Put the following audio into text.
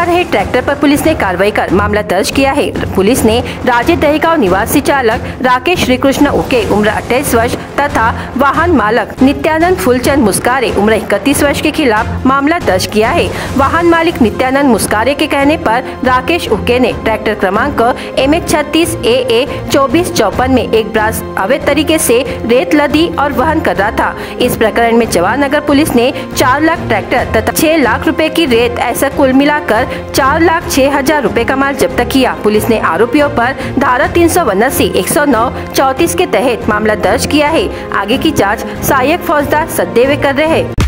रहे ट्रैक्टर पर पुलिस ने कार्रवाई कर मामला दर्ज किया है। पुलिस ने राजे दहीगांव निवासी चालक राकेश श्री कृष्ण उके उम्र 28 वर्ष तथा वाहन मालक नित्यानंद फूलचंद मुस्कारे उम्र 31 वर्ष के खिलाफ मामला दर्ज किया है। वाहन मालिक नित्यानंद मुस्कारे के कहने पर राकेश उके ने ट्रैक्टर क्रमांक MH36 AA 2454 में एक ब्रास अवैध तरीके से रेत लदी और वहन कर रहा था। इस प्रकरण में जवाहरनगर पुलिस ने 4 लाख ट्रैक्टर तथा 6 लाख रुपए की रेत ऐसा कुल मिलाकर 4,06,000 रुपए का माल जब्त किया। पुलिस ने आरोपियों पर धारा 379, 109, 34 के तहत मामला दर्ज किया है। आगे की जांच सहायक फौजदार सचदेव कर रहे हैं।